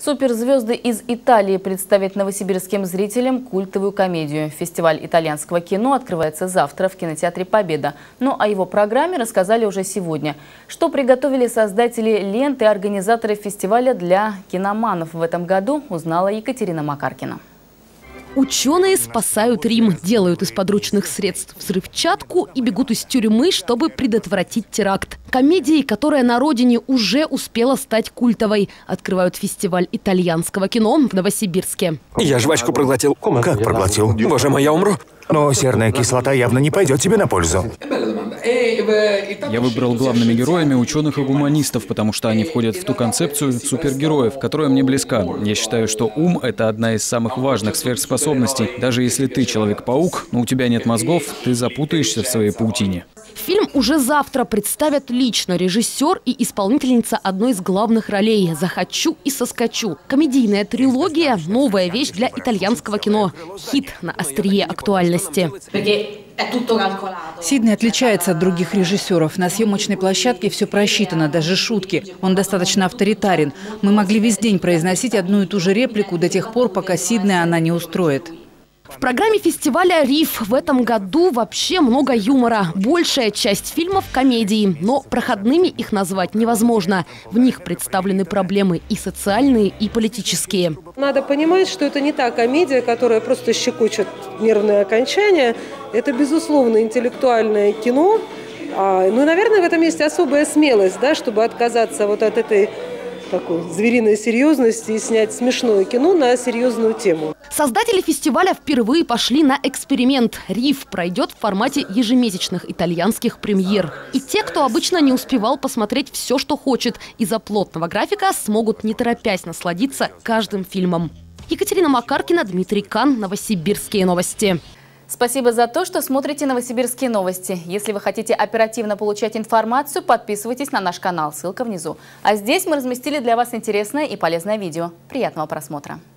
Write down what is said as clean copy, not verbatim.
Суперзвезды из Италии представят новосибирским зрителям культовую комедию. Фестиваль итальянского кино открывается завтра в кинотеатре «Победа». Но о его программе рассказали уже сегодня. Что приготовили создатели ленты и организаторы фестиваля для киноманов в этом году, узнала Екатерина Макаркина. Ученые спасают Рим, делают из подручных средств взрывчатку и бегут из тюрьмы, чтобы предотвратить теракт. Комедии, которая на родине уже успела стать культовой, открывают фестиваль итальянского кино в Новосибирске. Я жвачку проглотил. Как проглотил? Боже мой, я умру. Но серная кислота явно не пойдет тебе на пользу. Я выбрал главными героями ученых и гуманистов, потому что они входят в ту концепцию супергероев, которая мне близка. Я считаю, что ум – это одна из самых важных сверхспособностей. Даже если ты Человек-паук, но у тебя нет мозгов, ты запутаешься в своей паутине. Фильм уже завтра представят лично режиссер и исполнительница одной из главных ролей «Захочу и соскочу». Комедийная трилогия – новая вещь для итальянского кино. Хит на острие актуальности. Сидней отличается от других режиссеров. На съемочной площадке все просчитано, даже шутки. Он достаточно авторитарен. Мы могли весь день произносить одну и ту же реплику до тех пор, пока Сидней она не устроит. В программе фестиваля «Риф» в этом году вообще много юмора. Большая часть фильмов – комедии, но проходными их назвать невозможно. В них представлены проблемы и социальные, и политические. Надо понимать, что это не та комедия, которая просто щекочет нервные окончания. Это, безусловно, интеллектуальное кино. Ну и, наверное, в этом есть особая смелость, да, чтобы отказаться вот от этой такой звериной серьезности и снять смешное кино на серьезную тему. Создатели фестиваля впервые пошли на эксперимент. «Риф» пройдет в формате ежемесячных итальянских премьер. И те, кто обычно не успевал посмотреть все, что хочет, из-за плотного графика смогут не торопясь насладиться каждым фильмом. Екатерина Макаркина, Дмитрий Кан, Новосибирские новости. Спасибо за то, что смотрите «Новосибирские новости». Если вы хотите оперативно получать информацию, подписывайтесь на наш канал. Ссылка внизу. А здесь мы разместили для вас интересное и полезное видео. Приятного просмотра.